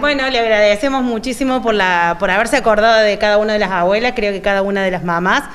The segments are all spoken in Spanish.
Bueno, le agradecemos muchísimo por haberse acordado de cada una de las abuelas, creo que cada una de las mamás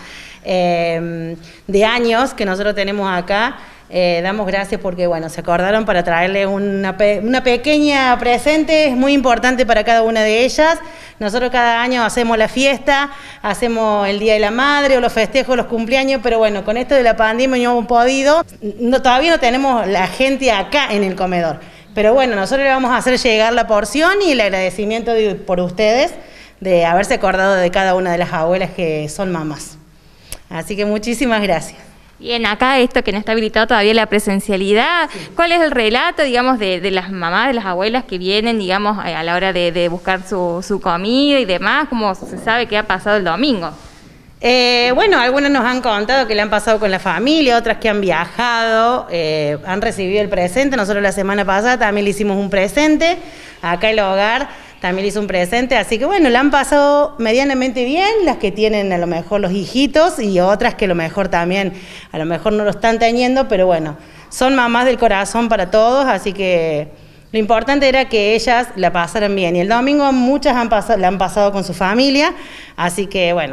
de años que nosotros tenemos acá. Damos gracias porque, bueno, se acordaron para traerle una pequeña presente, es muy importante para cada una de ellas. Nosotros cada año hacemos la fiesta, hacemos el Día de la Madre o los festejos, los cumpleaños, pero bueno, con esto de la pandemia no hemos podido, todavía no tenemos la gente acá en el comedor. Pero bueno, nosotros le vamos a hacer llegar la porción y el agradecimiento por ustedes de haberse acordado de cada una de las abuelas que son mamás. Así que muchísimas gracias. Bien, acá esto que no está habilitado todavía la presencialidad, sí. ¿Cuál es el relato, digamos, de las mamás, de las abuelas que vienen, digamos, a la hora de buscar su comida y demás? ¿Cómo se sabe qué ha pasado el domingo? Bueno, algunas nos han contado que le han pasado con la familia, otras que han viajado, han recibido el presente. Nosotros la semana pasada también le hicimos un presente, acá el hogar también le hizo un presente, así que bueno, la han pasado medianamente bien, las que tienen a lo mejor los hijitos y otras que a lo mejor también, a lo mejor no lo están teniendo, pero bueno, son mamás del corazón para todos, así que lo importante era que ellas la pasaran bien. Y el domingo muchas la han pasado con su familia, así que bueno,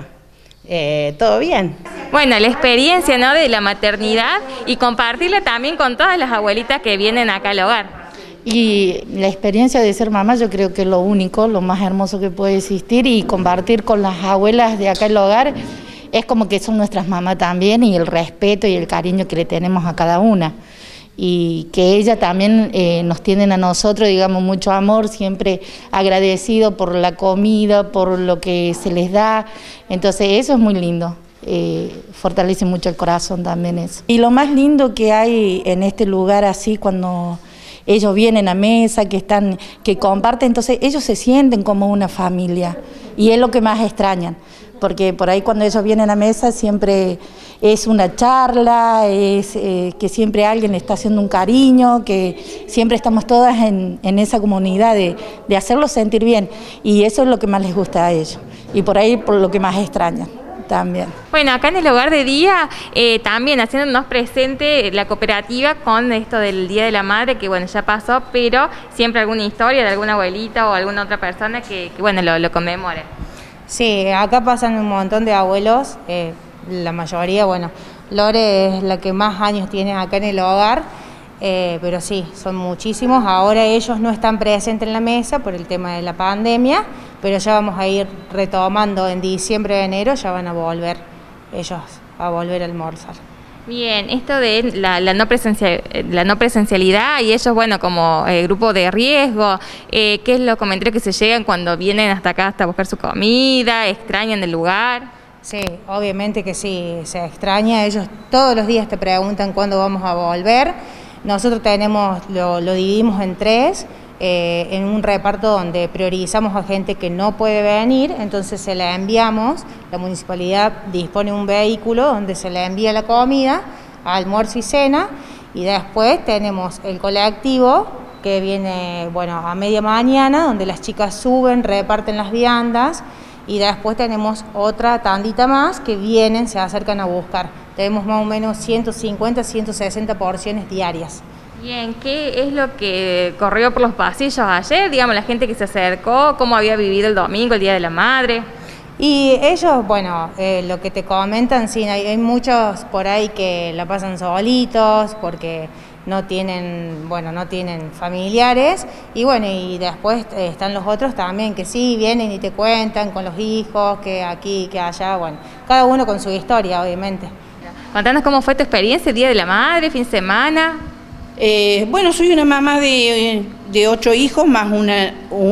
todo bien. Bueno, la experiencia, ¿no?, de la maternidad y compartirla también con todas las abuelitas que vienen acá al hogar. Y la experiencia de ser mamá yo creo que es lo único, lo más hermoso que puede existir, y compartir con las abuelas de acá el hogar es como que son nuestras mamás también, y el respeto y el cariño que le tenemos a cada una. Y que ellas también nos tienen a nosotros, digamos, mucho amor, siempre agradecido por la comida, por lo que se les da, entonces eso es muy lindo. Fortalece mucho el corazón también eso. Y lo más lindo que hay en este lugar así, cuando ellos vienen a mesa, que comparten, entonces ellos se sienten como una familia, y es lo que más extrañan, porque por ahí cuando ellos vienen a mesa siempre es una charla, es que siempre alguien le está haciendo un cariño, que siempre estamos todas en esa comunidad de hacerlos sentir bien, y eso es lo que más les gusta a ellos, y por ahí por lo que más extrañan también. Bueno, acá en el hogar de día también haciéndonos presente la cooperativa con esto del Día de la Madre, que bueno, ya pasó, pero siempre alguna historia de alguna abuelita o alguna otra persona que bueno, lo conmemore. Sí, acá pasan un montón de abuelos, la mayoría, bueno, Lore es la que más años tiene acá en el hogar, pero sí, son muchísimos. Ahora ellos no están presentes en la mesa por el tema de la pandemia, pero ya vamos a ir retomando en diciembre, enero, ya van a volver ellos a volver a almorzar. Bien, esto de la no presencialidad y ellos, bueno, como grupo de riesgo, ¿qué es los comentarios que se llegan cuando vienen hasta acá hasta buscar su comida, extrañan el lugar? Sí, obviamente que sí, se extraña. Ellos todos los días te preguntan cuándo vamos a volver. Nosotros lo dividimos en tres, en un reparto donde priorizamos a gente que no puede venir, entonces se la enviamos, la municipalidad dispone un vehículo donde se le envía la comida, almuerzo y cena, y después tenemos el colectivo que viene, bueno, a media mañana, donde las chicas suben, reparten las viandas, y después tenemos otra tandita más que vienen, se acercan a buscar. Tenemos más o menos 150, 160 porciones diarias. Bien, ¿qué es lo que corrió por los pasillos ayer? Digamos, la gente que se acercó, cómo había vivido el domingo, el Día de la Madre. Y ellos, bueno, lo que te comentan, sí, hay muchos por ahí que la pasan solitos porque no tienen, bueno, no tienen familiares, y bueno, y después están los otros también que sí vienen y te cuentan con los hijos, que aquí, que allá, bueno, cada uno con su historia, obviamente. Contanos cómo fue tu experiencia, Día de la Madre, fin de semana. Bueno, soy una mamá de 8 hijos, más una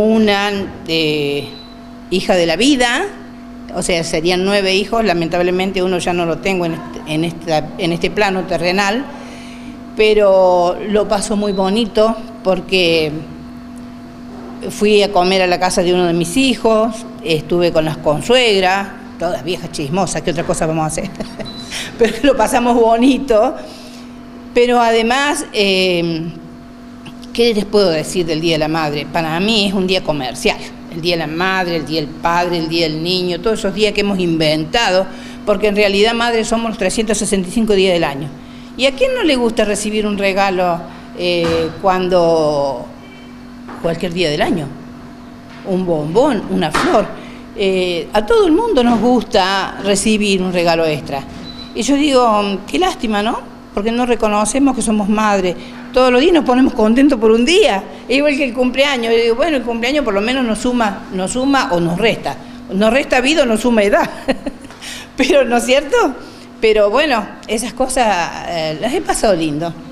hija de la vida, o sea, serían 9 hijos, lamentablemente uno ya no lo tengo en este plano terrenal, pero lo paso muy bonito porque fui a comer a la casa de uno de mis hijos, estuve con las consuegras, todas viejas chismosas, ¿qué otra cosa vamos a hacer? Pero lo pasamos bonito. Pero además, ¿qué les puedo decir del Día de la Madre? Para mí es un día comercial, el Día de la Madre, el Día del Padre, el Día del Niño, todos esos días que hemos inventado, porque en realidad madres somos los 365 días del año. ¿Y a quién no le gusta recibir un regalo cualquier día del año? un bombón, una flor. A todo el mundo nos gusta recibir un regalo extra. Y yo digo, qué lástima, ¿no? Porque no reconocemos que somos madres. Todos los días nos ponemos contentos por un día, igual que el cumpleaños. Yo digo, bueno, el cumpleaños por lo menos nos suma o nos resta. Nos resta vida o nos suma edad. Pero, ¿no es cierto? Pero bueno, esas cosas las he pasado lindo.